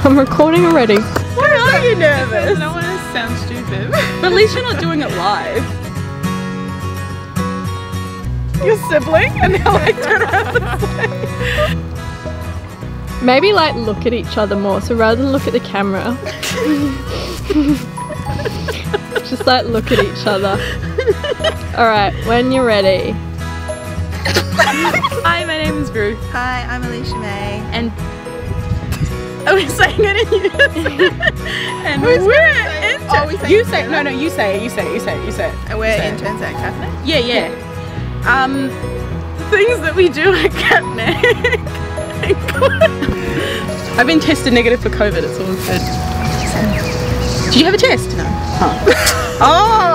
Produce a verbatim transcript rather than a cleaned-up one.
I'm recording already. Why are you nervous? I don't want to sound stupid. But at least you're not doing it live. Your sibling? And now like turn around this way. Maybe like look at each other more, so rather than look at the camera, just like look at each other. Alright, when you're ready. Hi, my name is Ruth. Hi, I'm Alishamay. And are we saying it in unison? And Who's we're gonna say it? interns. Oh, we say you it say together? no, no. You say it. You say it. You say it. You say it. And we're You say it. interns at Cafe. Yeah, yeah. Um, the things that we do at Catnick. I've been tested negative for COVID. It's all good. Do you have a test? No. Huh. Oh.